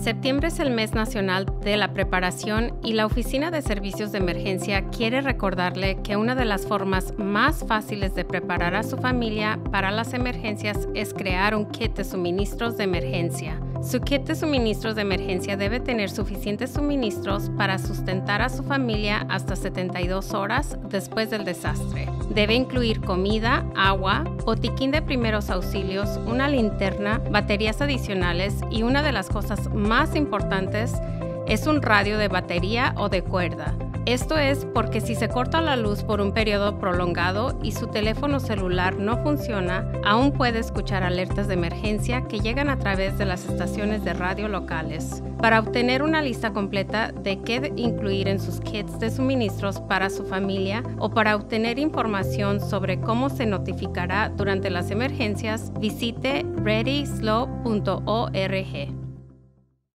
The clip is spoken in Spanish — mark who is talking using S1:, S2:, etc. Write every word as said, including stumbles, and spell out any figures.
S1: Septiembre es el mes nacional de la preparación y la Oficina de Servicios de Emergencia quiere recordarle que una de las formas más fáciles de preparar a su familia para las emergencias es crear un kit de suministros de emergencia. Su kit de suministros de emergencia debe tener suficientes suministros para sustentar a su familia hasta setenta y dos horas después del desastre. Debe incluir comida, agua, botiquín de primeros auxilios, una linterna, baterías adicionales y una de las cosas más importantes es un radio de batería o de cuerda. Esto es porque si se corta la luz por un periodo prolongado y su teléfono celular no funciona, aún puede escuchar alertas de emergencia que llegan a través de las estaciones de radio locales. Para obtener una lista completa de qué incluir en sus kits de suministros para su familia o para obtener información sobre cómo se notificará durante las emergencias, visite ready slow punto org.